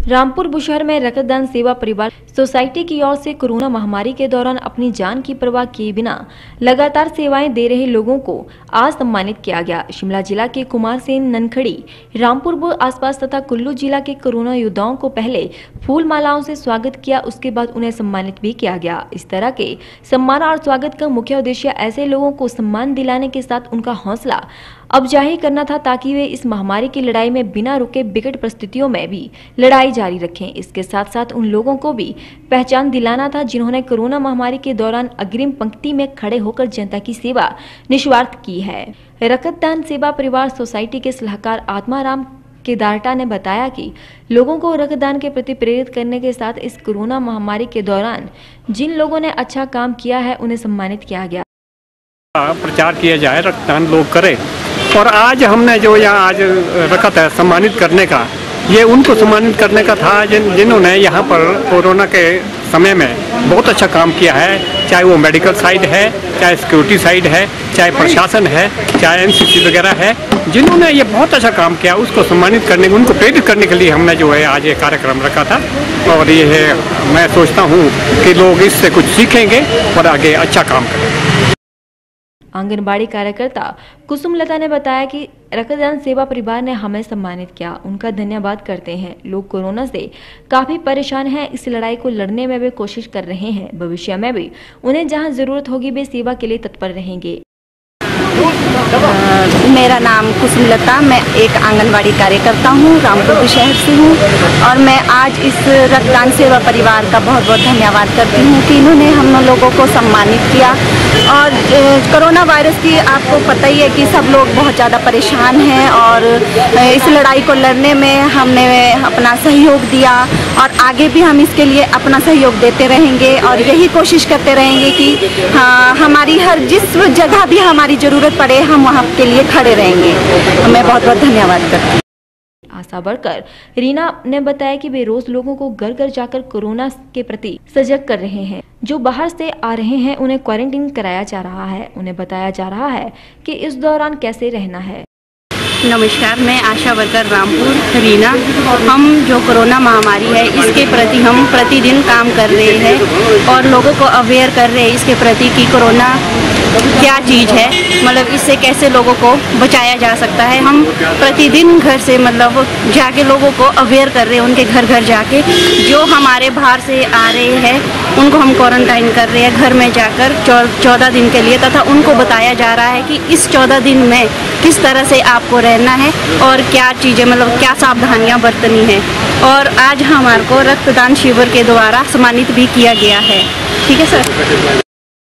रामपुर बुशहर में रक्तदान सेवा परिवार सोसाइटी की ओर से कोरोना महामारी के दौरान अपनी जान की परवाह किए बिना लगातार सेवाएं दे रहे लोगों को आज सम्मानित किया गया। शिमला जिला के कुमारसेन, ननखड़ी, रामपुर व आसपास तथा कुल्लू जिला के कोरोना योद्धाओं को पहले फूल मालाओं से स्वागत किया, उसके बाद उन्हें सम्मानित भी किया गया। इस तरह के सम्मान और स्वागत का मुख्य उद्देश्य ऐसे लोगों को सम्मान दिलाने के साथ उनका हौसला अफजाई करना था, ताकि वे इस महामारी की लड़ाई में बिना रुके विकट परिस्थितियों में भी लड़ाई जारी रखें। इसके साथ साथ उन लोगों को भी पहचान दिलाना था जिन्होंने कोरोना महामारी के दौरान अग्रिम पंक्ति में खड़े होकर जनता की सेवा निस्वार्थ की है। रक्तदान सेवा परिवार सोसाइटी के सलाहकार आत्माराम केदारटा ने बताया कि लोगों को रक्तदान के प्रति प्रेरित करने के साथ इस कोरोना महामारी के दौरान जिन लोगों ने अच्छा काम किया है उन्हें सम्मानित किया गया। प्रचार किया जाए, रक्तदान लोग करें। और आज हमने जो यहाँ आज रखा था सम्मानित करने का, ये उनको सम्मानित करने का था जिन्होंने यहाँ पर कोरोना के समय में बहुत अच्छा काम किया है, चाहे वो मेडिकल साइड है, चाहे सिक्योरिटी साइड है, चाहे प्रशासन है, चाहे एनसीसी वगैरह है, जिन्होंने ये बहुत अच्छा काम किया उसको सम्मानित करने, उनको प्रेरित करने के लिए हमने जो है आज ये कार्यक्रम रखा था। और ये है, मैं सोचता हूँ कि लोग इससे कुछ सीखेंगे और आगे अच्छा काम करेंगे। आंगनबाड़ी कार्यकर्ता कुसुमलता ने बताया कि रक्तदान सेवा परिवार ने हमें सम्मानित किया, उनका धन्यवाद करते हैं। लोग कोरोना से काफी परेशान हैं, इस लड़ाई को लड़ने में वे कोशिश कर रहे हैं। भविष्य में भी उन्हें जहां जरूरत होगी वे सेवा के लिए तत्पर रहेंगे। मेरा नाम कुसुमलता, मैं एक आंगनबाड़ी कार्यकर्ता हूँ, रामपुर शहर से हूँ और मैं आज इस रक्तदान सेवा परिवार का बहुत बहुत धन्यवाद करती हूँ कि इन्होंने हम लोगों को सम्मानित किया। और कोरोना वायरस की आपको पता ही है कि सब लोग बहुत ज़्यादा परेशान हैं और इस लड़ाई को लड़ने में हमने अपना सहयोग दिया और आगे भी हम इसके लिए अपना सहयोग देते रहेंगे और यही कोशिश करते रहेंगे कि हाँ, हमारी हर जिस जगह भी हमारी ज़रूरत पड़े हम वहाँ के लिए खड़े रहेंगे। मैं बहुत बहुत धन्यवाद करती हूँ। आशा वर्कर रीना ने बताया कि वे रोज लोगों को घर घर जाकर कोरोना के प्रति सजग कर रहे हैं। जो बाहर से आ रहे हैं उन्हें क्वारंटीन कराया जा रहा है, उन्हें बताया जा रहा है कि इस दौरान कैसे रहना है। नमस्कार, मैं आशा वर्कर रामपुर रीना। हम जो कोरोना महामारी है इसके प्रति हम प्रतिदिन काम कर रहे हैं और लोगों को अवेयर कर रहे हैं इसके प्रति कि कोरोना क्या चीज़ है, मतलब इससे कैसे लोगों को बचाया जा सकता है। हम प्रतिदिन घर से मतलब जाके लोगों को अवेयर कर रहे हैं, उनके घर घर जाके। जो हमारे बाहर से आ रहे हैं उनको हम क्वारंटाइन कर रहे हैं घर में जाकर 14 दिन के लिए, तथा उनको बताया जा रहा है कि इस 14 दिन में किस तरह से आपको रहना है और क्या चीज़ें मतलब क्या सावधानियां बरतनी है। और आज हमारे को रक्तदान शिविर के द्वारा सम्मानित भी किया गया है। ठीक है सर।